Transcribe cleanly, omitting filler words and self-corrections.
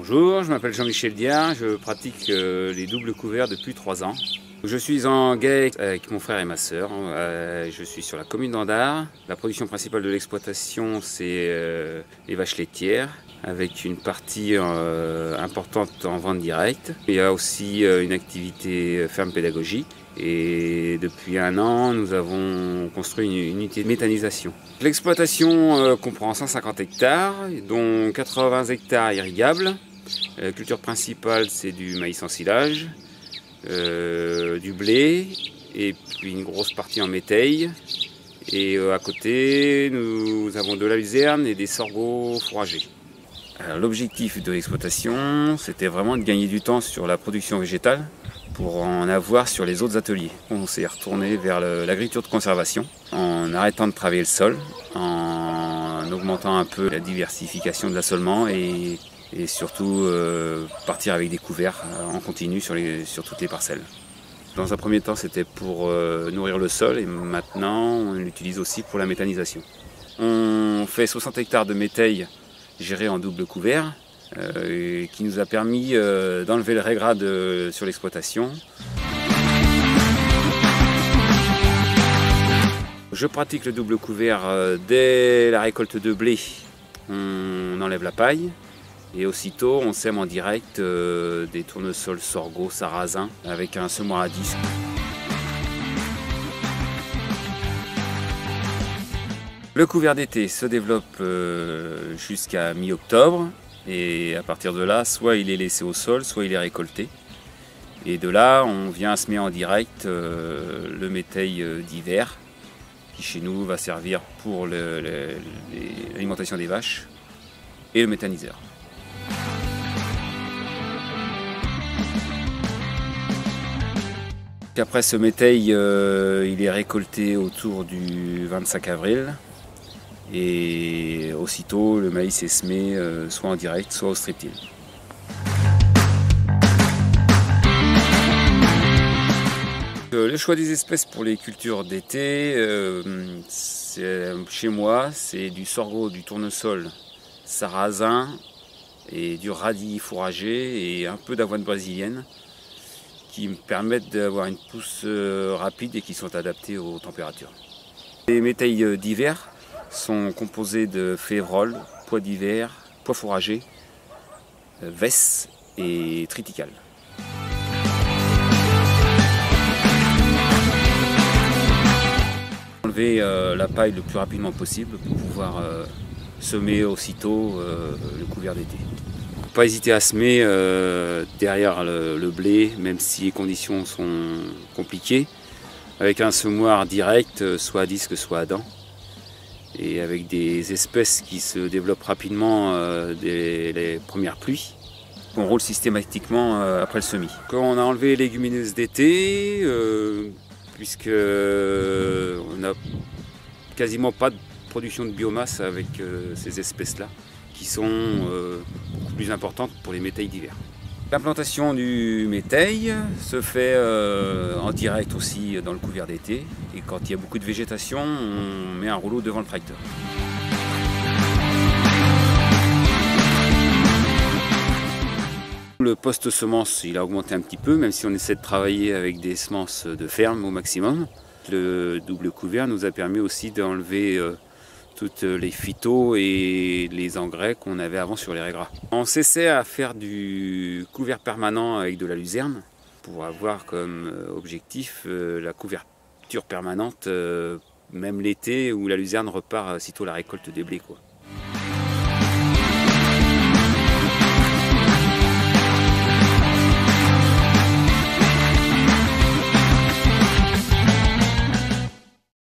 Bonjour, je m'appelle Jean-Michel Diard, je pratique les doubles couverts depuis 3 ans. Je suis en GAEC avec mon frère et ma sœur. Je suis sur la commune d'Andard. La production principale de l'exploitation, c'est les vaches laitières, avec une partie importante en vente directe. Il y a aussi une activité ferme pédagogique. Et depuis 1 an, nous avons construit une unité de méthanisation. L'exploitation comprend 150 hectares, dont 80 hectares irrigables. La culture principale, c'est du maïs en silage, du blé, et puis une grosse partie en métail. Et à côté, nous avons de la luzerne et des sorgho fourragers. L'objectif de l'exploitation, c'était vraiment de gagner du temps sur la production végétale pour en avoir sur les autres ateliers. On s'est retourné vers l'agriculture de conservation en arrêtant de travailler le sol, en augmentant un peu la diversification de l'assolement et surtout partir avec des couverts en continu sur toutes les parcelles. Dans un premier temps, c'était pour nourrir le sol et maintenant on l'utilise aussi pour la méthanisation. On fait 60 hectares de métail géré en double couvert, qui nous a permis d'enlever le régrade sur l'exploitation. Je pratique le double couvert dès la récolte de blé. On enlève la paille et aussitôt on sème en direct des tournesols sorgho sarrasin avec un semoir à disque. Le couvert d'été se développe jusqu'à mi-octobre et à partir de là, soit il est laissé au sol, soit il est récolté. Et de là, on vient semer en direct le métail d'hiver qui chez nous va servir pour l'alimentation des vaches et le méthaniseur. Après ce métail, il est récolté autour du 25 avril. Et aussitôt, le maïs est semé soit en direct, soit au strip-till. Le choix des espèces pour les cultures d'été, chez moi, c'est du sorgho, du tournesol sarrasin et du radis fourragé et un peu d'avoine brésilienne qui me permettent d'avoir une pousse rapide et qui sont adaptées aux températures. Les métails d'hiver sont composés de févrole, pois d'hiver, pois fourragers, vesse et triticale. Enlever la paille le plus rapidement possible pour pouvoir semer aussitôt le couvert d'été. Pas hésiter à semer derrière le blé, même si les conditions sont compliquées, avec un semoir direct, soit à disque, soit à dents. Et avec des espèces qui se développent rapidement dès les premières pluies, on roule systématiquement après le semis. Quand on a enlevé les légumineuses d'été, puisque on n'a quasiment pas de production de biomasse avec ces espèces-là, qui sont beaucoup plus importantes pour les métails d'hiver. L'implantation du métail se fait en direct aussi dans le couvert d'été. Et quand il y a beaucoup de végétation, on met un rouleau devant le tracteur. Le post-semence, il a augmenté un petit peu, même si on essaie de travailler avec des semences de ferme au maximum. Le double couvert nous a permis aussi d'enlever toutes les phytos et les engrais qu'on avait avant sur les raies-gras. On s'essaie à faire du couvert permanent avec de la luzerne pour avoir comme objectif la couverture permanente même l'été où la luzerne repart sitôt la récolte des blés, quoi.